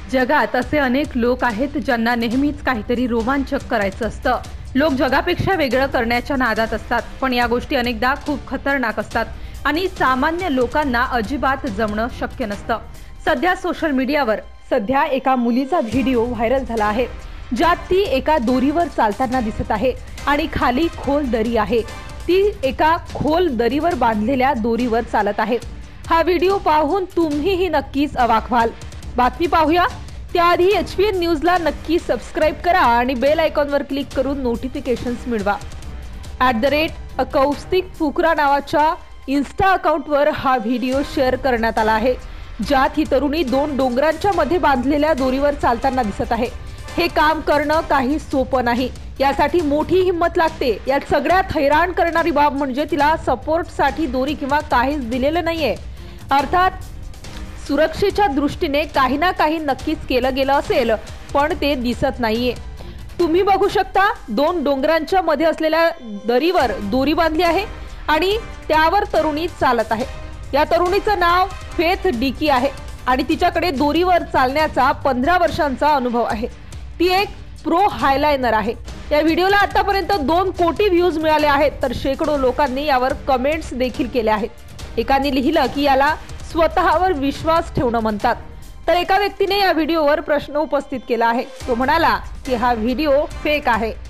जगात असे अनेक लोक आहेत ज्यांना नेहमीच काहीतरी रोमांचक करायचं असतं। लोक जगापेक्षा वेगळं करण्याच्या नादात असतात, पण या गोष्टी अनेकदा खूप खतरनाक असतात आणि सामान्य लोकांना अजिबात जमणं शक्य नसतं। सध्या सोशल मीडियावर एका मुलीचा व्हिडिओ व्हायरल झाला आहे, ज्यात ती एका दोरीवर चालताना दिसत आहे आणि खाली खोल दरी आहे। ती एका खोल दरीवर बांधलेल्या दोरीवर चालत आहे। हा व्हिडिओ पाहून तुम्हीही नक्कीच अवाक व्हाल। बातमी पाहूया त्याआधी HPN न्यूजला नक्की सबस्क्राइब करा आणि बेल आयकॉनवर क्लिक करून नोटिफिकेशन्स मिळवा। @कौस्तिक फुकरा नावाच्या इन्स्टा अकाउंटवर हा व्हिडिओ शेअर करण्यात आला आहे, ज्यात ही तरुणी दोन डोंगरांच्या मध्ये बांधलेल्या दोरीवर चालताना दिसत आहे। हे काम करणं काही सोपं नाही, यासाठी मोठी हिंमत लागते। यात सगळ्यात हैराण करणारी बाब म्हणजे तिला सपोर्टसाठी दोरी किंवा काहीच दिलेलं नाहीये। अर्थात सुरक्षेच्या दृष्टीने काही ना काही नक्कीच केलं गेलं असेल, पण ते दिसत नाहीये। तुम्ही बघू शकता, दोन डोंगरांच्या मध्ये असलेल्या दरीवर दोरी बांधली आहे आणि त्यावर तरुणी चालत आहे। या तरुणीचं नाव फेथ डिकी आहे आणि तिच्याकडे दोरीवर चालण्याचा 15 वर्षांचा अनुभव आहे। ती एक प्रो हायलाइनर आहे। या व्हिडिओला आतापर्यंत 2 कोटी व्ह्यूज मिळाले आहेत, तर शेकडो लोकांनी यावर कमेंट्स देखील केल्या आहेत। एकाने लिहिलं की याला स्वतःवर विश्वास ठेवणं म्हणतात, तर एका व्यक्तीने या व्हिडिओवर प्रश्न उपस्थित केला आहे। तो म्हणाला की हा व्हिडिओ फेक आहे।